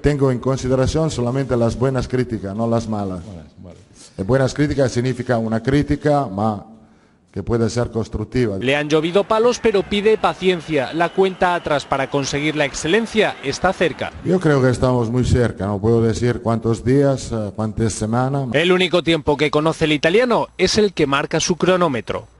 tengo en consideración solamente las buenas críticas, no las malas. Buenas críticas significa una crítica, que puede ser constructiva. Le han llovido palos, pero pide paciencia. La cuenta atrás para conseguir la excelencia está cerca. Yo creo que estamos muy cerca, no puedo decir cuántos días, cuántas semanas. El único tiempo que conoce el italiano es el que marca su cronómetro.